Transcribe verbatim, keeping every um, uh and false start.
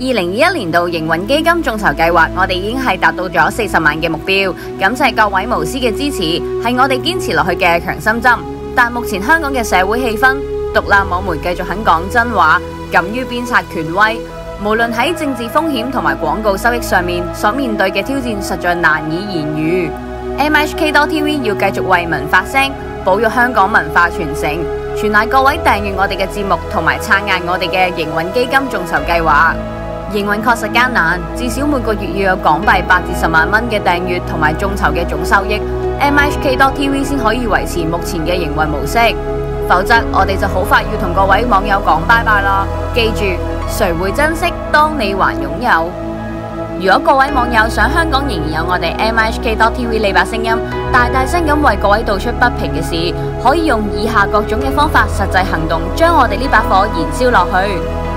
二零二一年度營運基金眾籌計劃，我哋已經係達到咗四十萬嘅目標，感謝各位無私嘅支持，係我哋堅持落去嘅強心針。但目前香港嘅社會氣氛，獨立網媒繼續肯講真話，敢於鞭策權威，無論喺政治風險同埋廣告收益上面，所面對嘅挑戰實在難以言喻。M H K dot T V 要繼續為民發聲，保育香港文化傳承，全賴各位訂閱我哋嘅節目同埋撐硬我哋嘅營運基金眾籌計劃。營運確實艱難，至少每個月要有港幣八至十萬蚊嘅訂閱同埋眾籌嘅總收益 ，M H K dot T V 先可以維持目前嘅營運模式，否則我哋就好快要同各位網友講拜拜啦。記住，誰會珍惜當你還擁有？如果各位網友想香港仍然有我哋 M H K dot T V 呢把聲音，大大聲咁為各位道出不平嘅事，可以用以下各種嘅方法實際行動，將我哋呢把火燃燒落去。